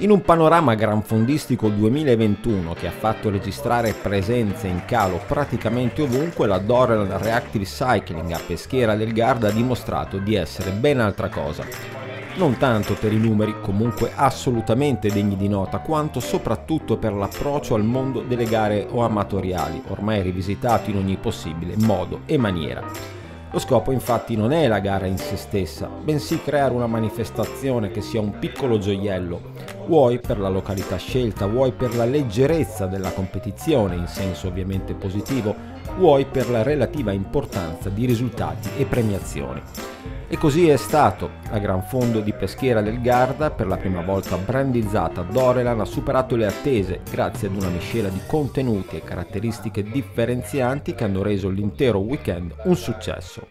In un panorama granfondistico 2021 che ha fatto registrare presenze in calo praticamente ovunque, la Doreland Reactive Cycling a Peschiera del Garda ha dimostrato di essere ben altra cosa. Non tanto per i numeri, comunque assolutamente degni di nota, quanto soprattutto per l'approccio al mondo delle gare o amatoriali, ormai rivisitato in ogni possibile modo e maniera. Lo scopo infatti non è la gara in se stessa, bensì creare una manifestazione che sia un piccolo gioiello, vuoi per la località scelta, vuoi per la leggerezza della competizione in senso ovviamente positivo, vuoi per la relativa importanza di risultati e premiazioni. E così è stato. La Gran Fondo di Peschiera del Garda, per la prima volta brandizzata Doreland, ha superato le attese grazie ad una miscela di contenuti e caratteristiche differenzianti che hanno reso l'intero weekend un successo.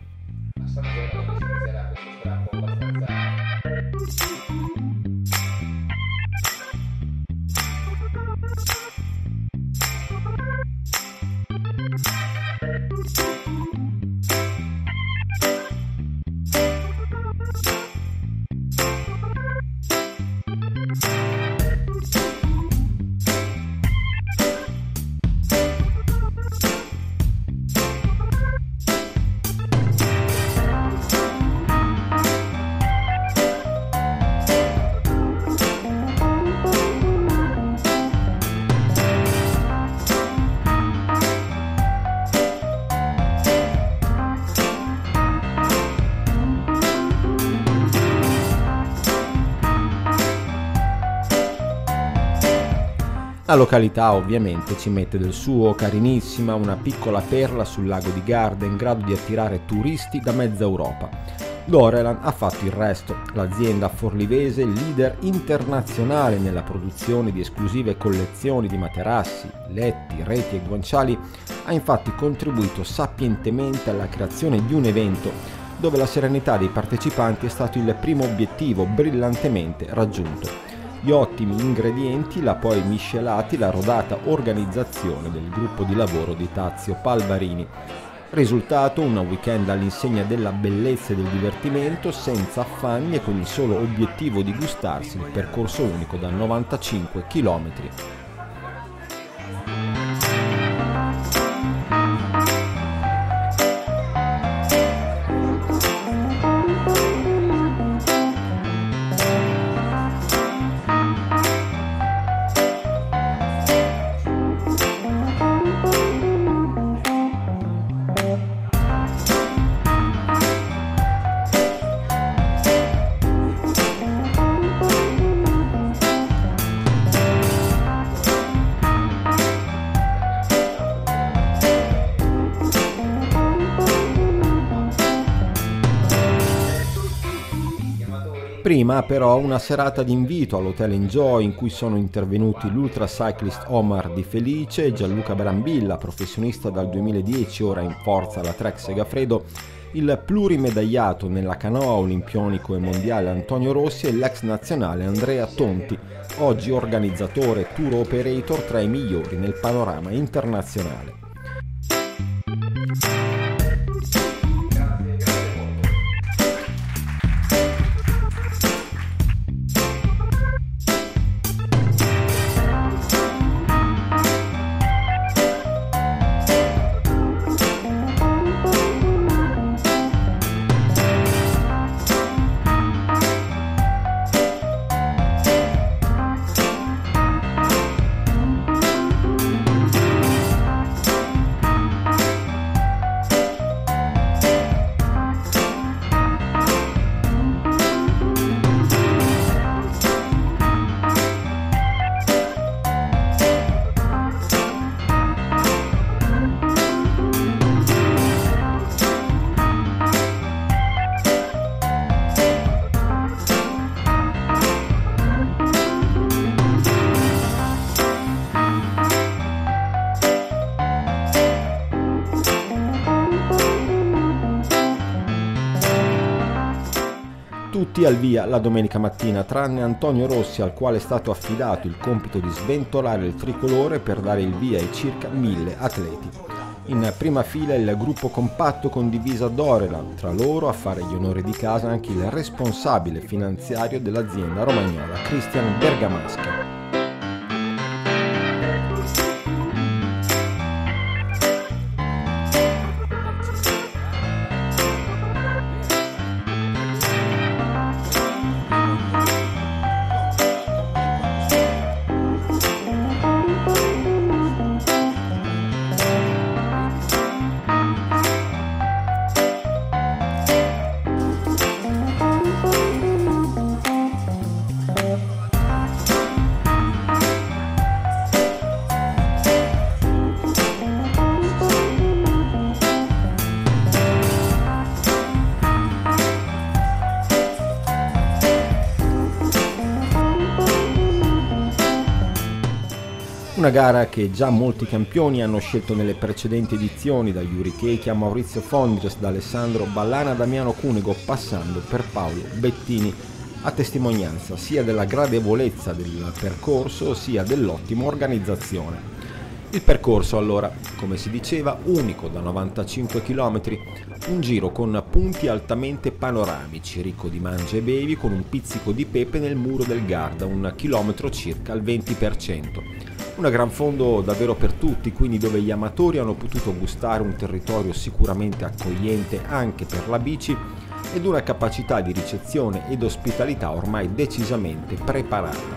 La località ovviamente ci mette del suo, carinissima, una piccola perla sul lago di Garda in grado di attirare turisti da mezza Europa. Doreland ha fatto il resto. L'azienda forlivese, leader internazionale nella produzione di esclusive collezioni di materassi, letti, reti e guanciali, ha infatti contribuito sapientemente alla creazione di un evento dove la serenità dei partecipanti è stato il primo obiettivo brillantemente raggiunto. Gli ottimi ingredienti, la poi miscelati, la rodata organizzazione del gruppo di lavoro di Tazio Palvarini. Risultato un weekend all'insegna della bellezza e del divertimento, senza affanni e con il solo obiettivo di gustarsi il percorso unico da 95 km. Prima però una serata di invito all'Hotel Enjoy in cui sono intervenuti l'ultra cyclist Omar Di Felice e Gianluca Brambilla, professionista dal 2010, ora in forza alla Trek Segafredo, il plurimedagliato nella canoa olimpionico e mondiale Antonio Rossi e l'ex nazionale Andrea Tonti, oggi organizzatore e tour operator tra i migliori nel panorama internazionale. Tutti al via la domenica mattina, tranne Antonio Rossi, al quale è stato affidato il compito di sventolare il tricolore per dare il via ai circa 1000 atleti. In prima fila il gruppo compatto con divisa Dorela, tra loro a fare gli onori di casa anche il responsabile finanziario dell'azienda romagnola, Christian Bergamaschi. Una gara che già molti campioni hanno scelto nelle precedenti edizioni, da Yuri Chechi a Maurizio Fondres, da Alessandro Ballana a Damiano Cunego, passando per Paolo Bettini, a testimonianza sia della gradevolezza del percorso sia dell'ottima organizzazione. Il percorso allora, come si diceva, unico da 95 km, un giro con punti altamente panoramici, ricco di mangi e bevi, con un pizzico di pepe nel muro del Garda, un chilometro circa al 20%. Un gran fondo davvero per tutti, quindi dove gli amatori hanno potuto gustare un territorio sicuramente accogliente anche per la bici ed una capacità di ricezione ed ospitalità ormai decisamente preparata.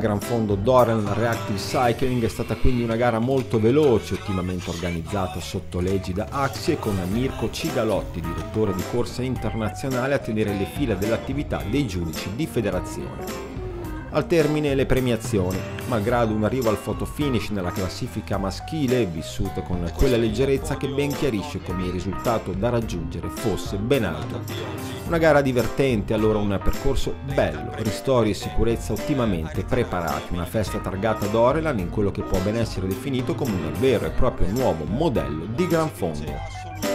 Gran Fondo Doreland Reactive Cycling è stata quindi una gara molto veloce, ottimamente organizzata sotto l'egida AXI e con Mirko Cigalotti, direttore di corsa internazionale, a tenere le fila dell'attività dei giudici di federazione. Al termine le premiazioni, malgrado un arrivo al fotofinish nella classifica maschile, vissuto con quella leggerezza che ben chiarisce come il risultato da raggiungere fosse ben alto. Una gara divertente, allora un percorso bello, ristori e sicurezza ottimamente preparati, una festa targata Doreland in quello che può ben essere definito come un vero e proprio nuovo modello di Gran Fondo.